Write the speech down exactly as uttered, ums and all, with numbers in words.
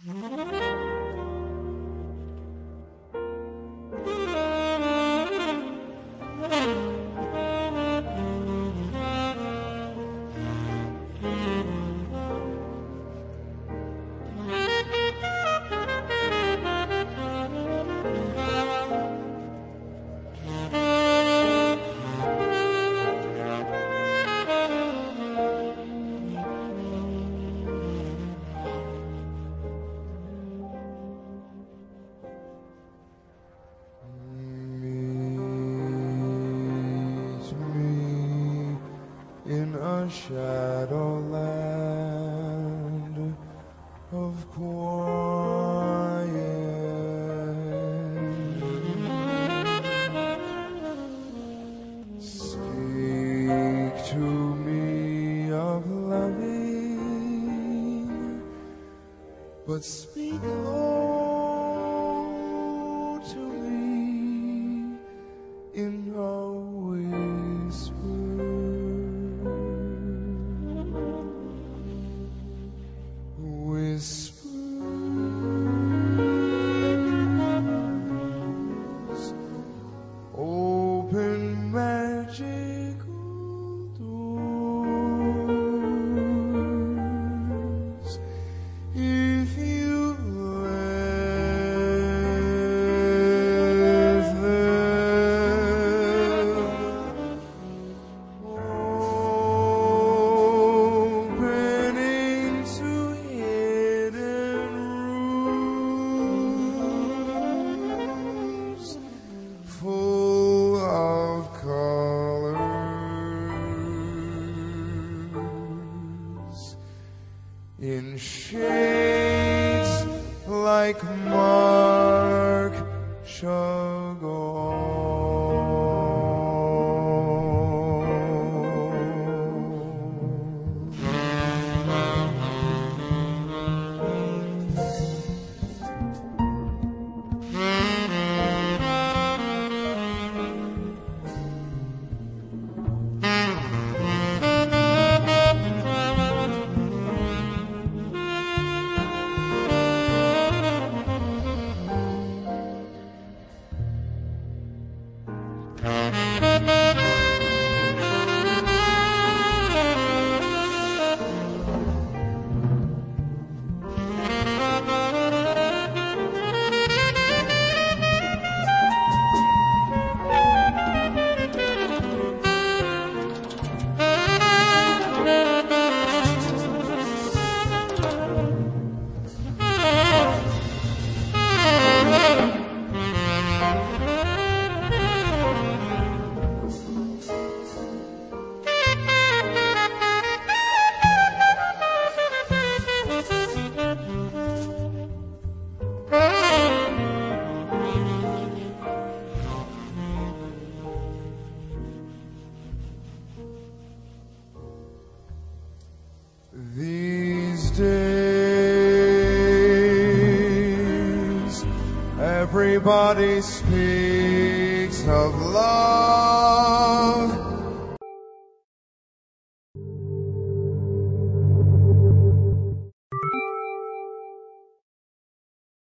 In a shadowland of quiet, speak to me of loving, but speak low to me in a whisper. Whispers open magical doors. If you let them open into hidden rooms full of colors in shades like Marc Chagall. These days, everybody speaks of love.